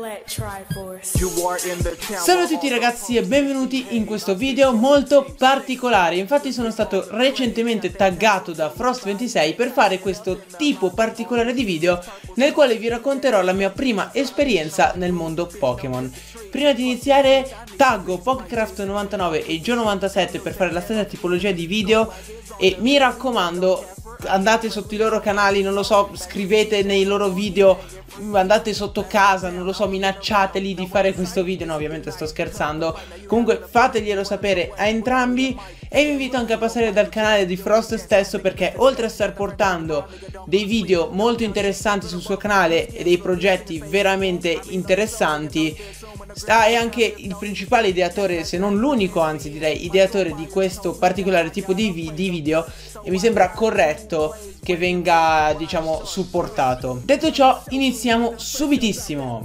Salve a tutti ragazzi e benvenuti in questo video molto particolare. Infatti sono stato recentemente taggato da Frost26 per fare questo tipo particolare di video nel quale vi racconterò la mia prima esperienza nel mondo Pokémon. Prima di iniziare taggo Pokécraft99 e Gio97 per fare la stessa tipologia di video e mi raccomando andate sotto i loro canali, non lo so, scrivete nei loro video, andate sotto casa, non lo so, minacciateli di fare questo video. No, ovviamente sto scherzando. Comunque fateglielo sapere a entrambi e vi invito anche a passare dal canale di Frost stesso, perché oltre a star portando dei video molto interessanti sul suo canale e dei progetti veramente interessanti, è anche il principale ideatore, se non l'unico, anzi direi ideatore di questo particolare tipo di video, e mi sembra corretto che venga, diciamo, supportato. Detto ciò, iniziamo subitissimo.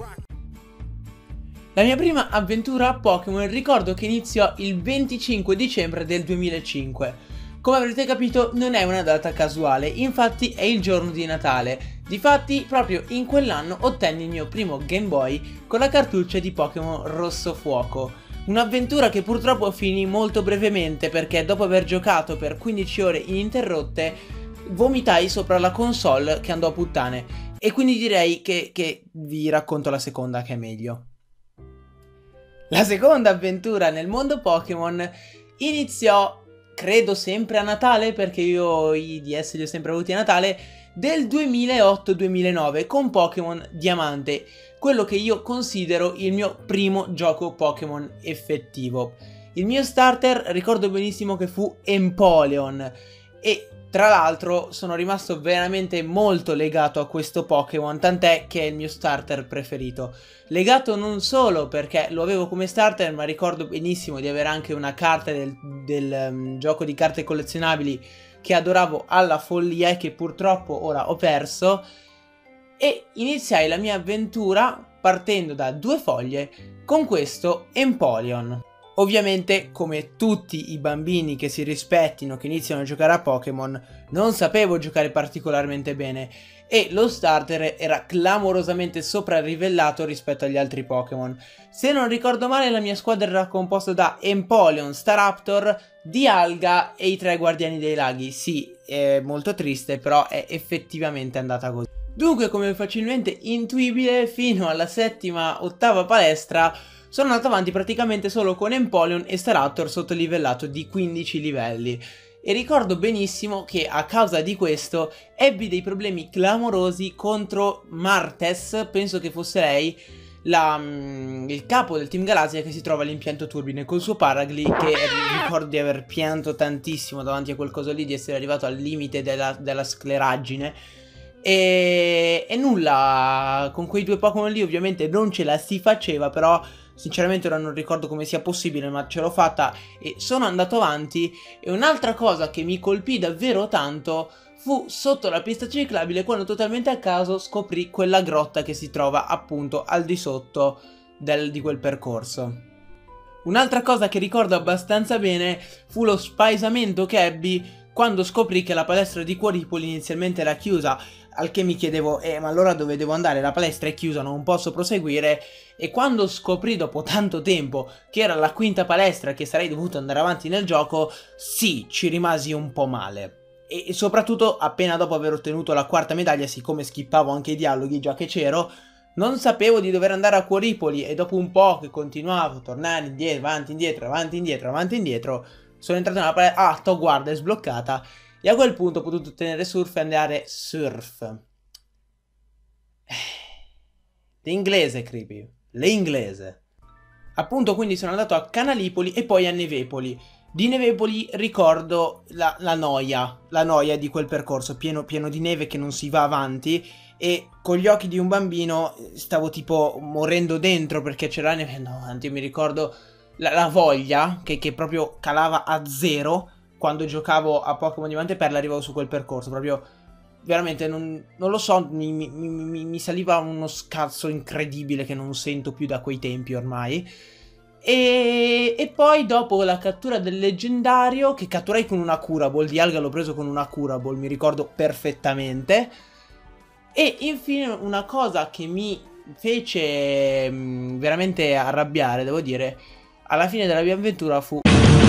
La mia prima avventura a Pokémon ricordo che iniziò il 25 dicembre del 2005. Come avrete capito non è una data casuale, infatti è il giorno di Natale. Difatti proprio in quell'anno ottenni il mio primo Game Boy con la cartuccia di Pokémon Rosso Fuoco. Un'avventura che purtroppo finì molto brevemente perché dopo aver giocato per 15 ore ininterrotte vomitai sopra la console che andò a puttane. E quindi direi che vi racconto la seconda, che è meglio. La seconda avventura nel mondo Pokémon iniziò, credo sempre a Natale, perché io i DS li ho sempre avuti a Natale, del 2008-2009 con Pokémon Diamante, quello che io considero il mio primo gioco Pokémon effettivo. Il mio starter ricordo benissimo che fu Empoleon e tra l'altro sono rimasto veramente molto legato a questo Pokémon, tant'è che è il mio starter preferito. Legato non solo perché lo avevo come starter, ma ricordo benissimo di avere anche una carta del gioco di carte collezionabili che adoravo alla follia e che purtroppo ora ho perso. E iniziai la mia avventura partendo da 2 foglie con questo Empoleon. Ovviamente, come tutti i bambini che si rispettino, che iniziano a giocare a Pokémon, non sapevo giocare particolarmente bene e lo starter era clamorosamente soprarlivellato rispetto agli altri Pokémon. Se non ricordo male, la mia squadra era composta da Empoleon, Staraptor, Dialga e i 3 Guardiani dei Laghi. Sì, è molto triste, però è effettivamente andata così. Dunque, come facilmente intuibile, fino alla 7ª-8ª palestra sono andato avanti praticamente solo con Empoleon e Staraptor sottolivellato di 15 livelli. E ricordo benissimo che a causa di questo ebbi dei problemi clamorosi contro Martes, penso che fosse lei, il capo del Team Galassia, che si trova all'impianto Turbine col suo Paragly, che ricordo di aver pianto tantissimo davanti a quel coso lì, di essere arrivato al limite della scleraggine. E nulla, con quei 2 Pokémon lì ovviamente non ce la si faceva, però sinceramente ora non ricordo come sia possibile, ma ce l'ho fatta e sono andato avanti. E un'altra cosa che mi colpì davvero tanto fu sotto la pista ciclabile, quando totalmente a caso scoprì quella grotta che si trova appunto al di sotto di quel percorso. Un'altra cosa che ricordo abbastanza bene fu lo spaesamento che ebbi quando scoprì che la palestra di Quaripoli inizialmente era chiusa, al che mi chiedevo, ma allora dove devo andare? La palestra è chiusa, non posso proseguire. E quando scoprì dopo tanto tempo che era la 5ª palestra, che sarei dovuto andare avanti nel gioco, sì, ci rimasi un po' male. E soprattutto appena dopo aver ottenuto la 4ª medaglia, siccome skippavo anche i dialoghi già che c'ero, non sapevo di dover andare a Quaripoli, e dopo un po' che continuavo a tornare indietro, avanti, indietro, avanti, indietro, avanti, indietro, sono entrato nella palestra, guarda, è sbloccata, e a quel punto ho potuto ottenere surf e andare surf. L'inglese, creepy, l'inglese. Appunto, quindi sono andato a Canalipoli e poi a Nevepoli. Di Nevepoli ricordo la noia di quel percorso, pieno di neve che non si va avanti, e con gli occhi di un bambino stavo tipo morendo dentro perché c'era neve. No, io mi ricordo la voglia che proprio calava a 0 quando giocavo a Pokémon Diamante e Perla, arrivavo su quel percorso, proprio veramente non lo so, mi saliva uno scazzo incredibile che non sento più da quei tempi ormai. E poi dopo la cattura del leggendario, che catturai con una Curaball, Dialga l'ho preso con una Curaball, mi ricordo perfettamente. E infine una cosa che mi fece veramente arrabbiare, devo dire, alla fine della mia avventura fu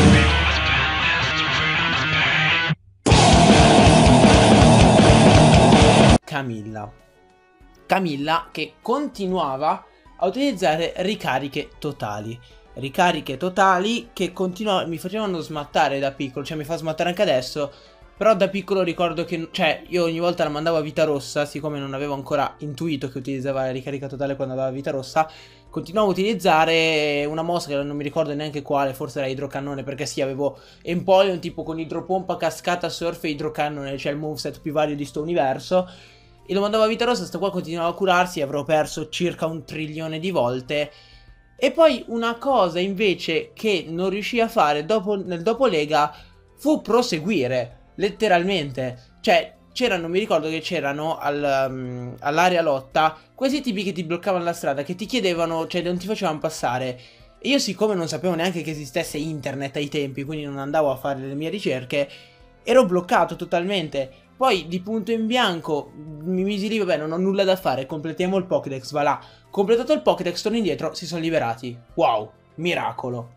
Camilla. Camilla che continuava a utilizzare ricariche totali. Ricariche totali che mi facevano smattare da piccolo, cioè mi fa smattare anche adesso. Però da piccolo ricordo che, cioè, io ogni volta la mandavo a vita rossa, siccome non avevo ancora intuito che utilizzava la ricarica totale quando aveva vita rossa, continuavo a utilizzare una mossa che non mi ricordo neanche quale, forse era idrocannone, perché sì, avevo Empoleon tipo con idropompa, cascata, surf e idrocannone, cioè il moveset più vario di sto universo. E lo mandavo a vita rossa, sta qua continuava a curarsi, avrò perso circa 1 trilione di volte. E poi una cosa invece che non riuscii a fare nel dopo Lega fu proseguire. Letteralmente, cioè c'erano, mi ricordo che c'erano all'area lotta questi tipi che ti bloccavano la strada, che ti chiedevano, cioè non ti facevano passare. E io, siccome non sapevo neanche che esistesse internet ai tempi, quindi non andavo a fare le mie ricerche, ero bloccato totalmente. Poi di punto in bianco mi misi lì, vabbè, non ho nulla da fare, completiamo il Pokédex, va là. Completato il Pokédex, torno indietro, si sono liberati. Wow, miracolo.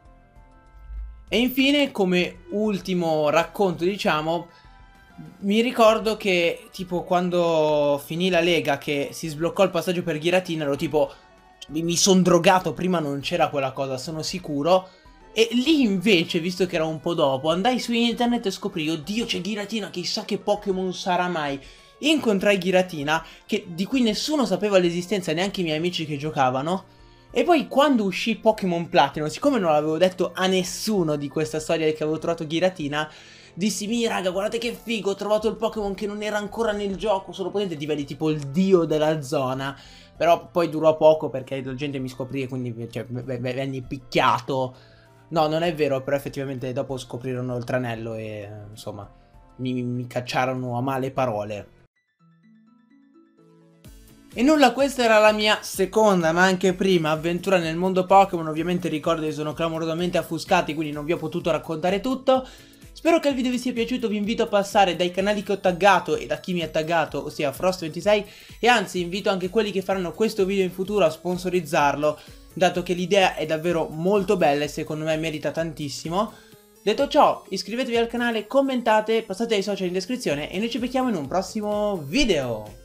E infine, come ultimo racconto, diciamo, mi ricordo che tipo quando finì la Lega, che si sbloccò il passaggio per Giratina, ero tipo, mi son drogato, prima non c'era quella cosa, sono sicuro. E lì invece, visto che era un po' dopo, andai su internet e scoprì, oddio c'è Giratina, chissà che Pokémon sarà mai. Incontrai Giratina, di cui nessuno sapeva l'esistenza, neanche i miei amici che giocavano. E poi quando uscì Pokémon Platinum, siccome non l'avevo detto a nessuno di questa storia che avevo trovato Giratina, dissi, mi raga, guardate che figo, ho trovato il Pokémon che non era ancora nel gioco, sono potente, diventi tipo il dio della zona. Però poi durò poco perché la gente mi scoprì e quindi cioè, venni picchiato. No, non è vero, però effettivamente dopo scoprirono il tranello e insomma mi cacciarono a male parole. E nulla, questa era la mia seconda, ma anche prima avventura nel mondo Pokémon. Ovviamente ricordo che sono clamorosamente affuscati, quindi non vi ho potuto raccontare tutto. Spero che il video vi sia piaciuto, vi invito a passare dai canali che ho taggato e da chi mi ha taggato, ossia Frost26, e anzi invito anche quelli che faranno questo video in futuro a sponsorizzarlo, dato che l'idea è davvero molto bella e secondo me merita tantissimo. Detto ciò, iscrivetevi al canale, commentate, passate ai social in descrizione e noi ci becchiamo in un prossimo video!